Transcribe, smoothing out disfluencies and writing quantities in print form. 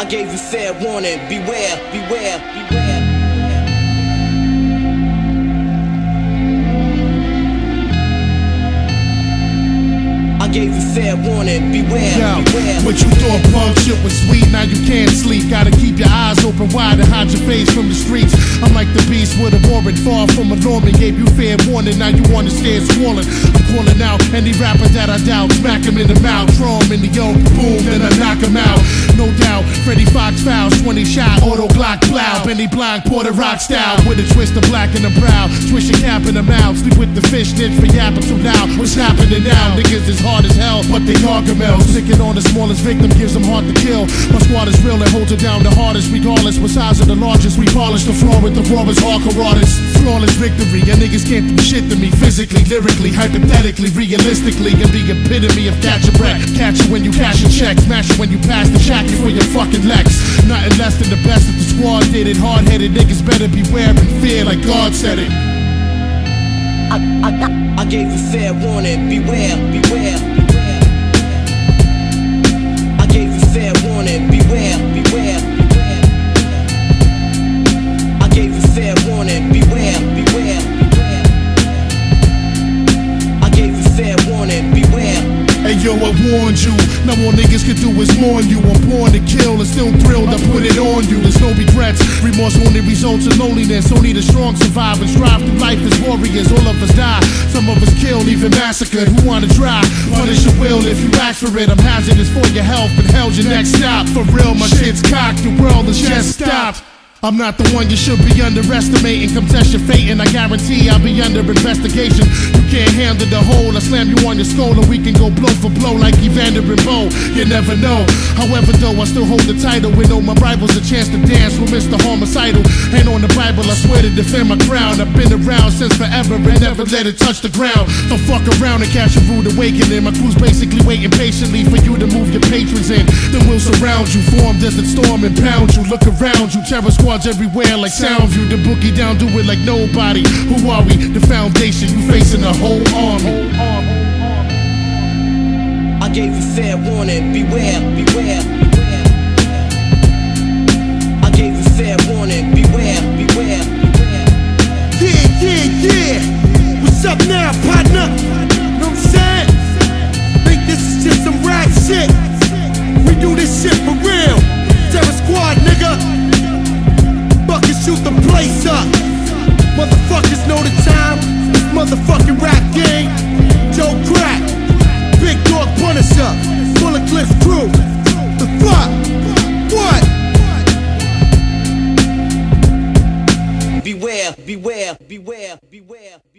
I gave you fair warning, beware, beware, beware. I gave you fair warning, beware, beware. What you thought punk shit was sweet, now you can't sleep. Gotta keep your eyes open wide and hide your face from the streets. I'm like the beast with a warrant, far from a Norman. Gave you fair warning, now you wanna stand swollen. I'm calling out any rapper that I doubt. Smack him in the mouth, throw him in the yoke, boom, then I knock him out. No doubt, Freddie Fox fouls, 20 shot, auto Glock plow. Benny Blanc, Porter Rock style, with a twist of black in the brow. Swish your cap in the mouth, sleep with the fish snitch for yapping too loud. What's happening now? Niggas is hard as hell, but they gargamels. Sticking on the smallest victim gives them hard to kill. My squad is real and holds it down the hardest. Regardless what size of the largest, we polish the floor with the rawest hardcore artists. Flawless victory, your niggas can't do shit to me. Physically, lyrically, hypothetically, realistically, and the epitome of catch a wreck. Catch you when you cash a check, smash you when you pass the shack for your fucking Lex. Nothing less than the best if the squad did it. Hard-headed niggas better beware and fear like God said it. I gave you fair warning, beware, beware, beware. I gave you fair warning, beware, beware, beware. I gave you fair warning, beware, beware, beware. I gave you fair warning, beware. Hey yo, I warned you. Now all niggas can do is mourn you. I'm born to kill and still thrilled I put it on you. There's no regrets, remorse only results in loneliness. Only the strong survive and strive through life as warriors. All of us die, some of us killed, even massacred. Who wanna try? Punish your will if you ask for it. I'm hazardous for your health, but hell's your next stop. For real, my shit's cocked, the world is just stopped. I'm not the one you should be underestimating. Come test your fate and I guarantee I'll be under investigation. You can't handle the whole, I slam you on your skull and we can go blow for blow like Evander and Bo. You never know. However though, I still hold the title and know my rival's a chance to dance with Mr. Homicidal. Ain't on the Bible, I swear to defend my crown. I've been around since forever and never let it touch the ground. Don't fuck around and catch a rude awakening. My crew's basically waiting patiently for you to move your patrons in. Then we'll surround you, form desert storm and pound you. Look around you, terror squad everywhere like Soundview. The boogie down, do it like nobody. Who are we? The foundation. You facing a whole army. I gave you fair warning, beware, beware, beware. I gave you fair warning, beware, beware, beware. Yeah, yeah, yeah. What's up now, partner? Know what I'm saying? Think this is just some rap shit? We do this shit for real. Terror Squad, nigga. Fuckers shoot the place up. Motherfuckers know the time. This motherfucking rap game. Joe Crack, Big Dog Punisher, Bullet Cliff Crew. The fuck? What? Beware, beware, beware, beware.